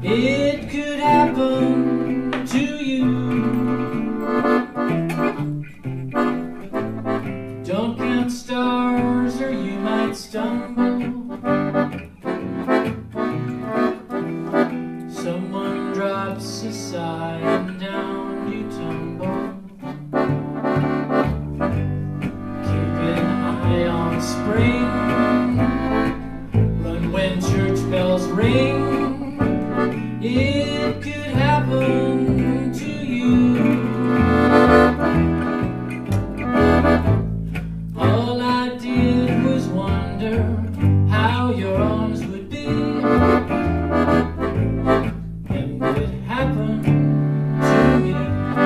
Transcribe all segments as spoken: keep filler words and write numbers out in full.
It could happen to you. Don't count stars or you might stumble. Someone drops a sigh and down you tumble. Keep an eye on spring. Run when church bells ring. It could happen to you. All I did was wonder how your arms would be, and it happened to me.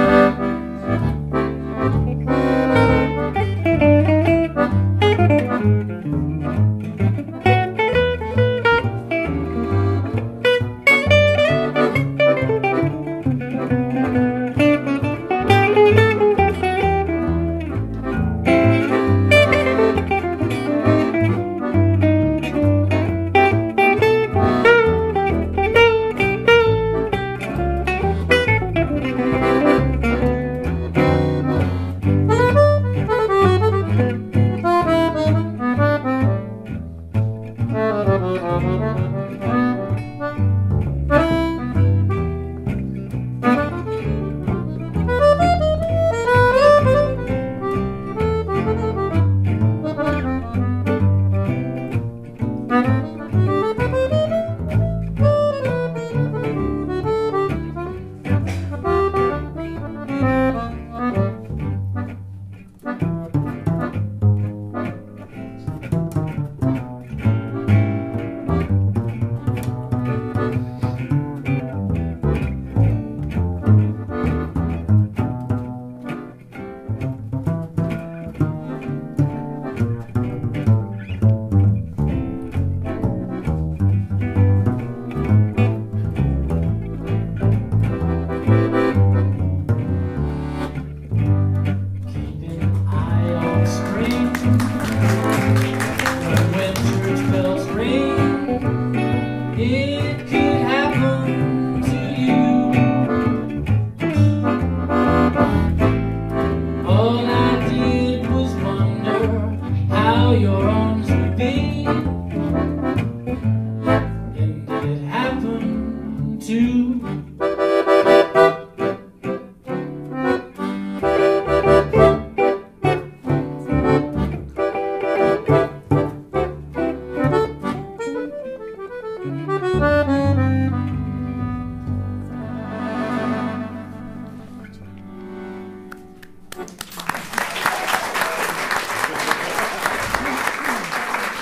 It could happen to you. All I did was wonder how your arms would be, and it happened to